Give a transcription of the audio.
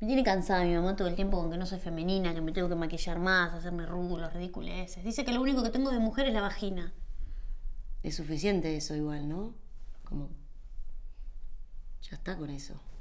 Me tiene cansada mi mamá todo el tiempo con que no soy femenina, que me tengo que maquillar más, hacerme rulos, ridiculeces. Dice que lo único que tengo de mujer es la vagina. Es suficiente eso igual, ¿no? Como... Ya está con eso.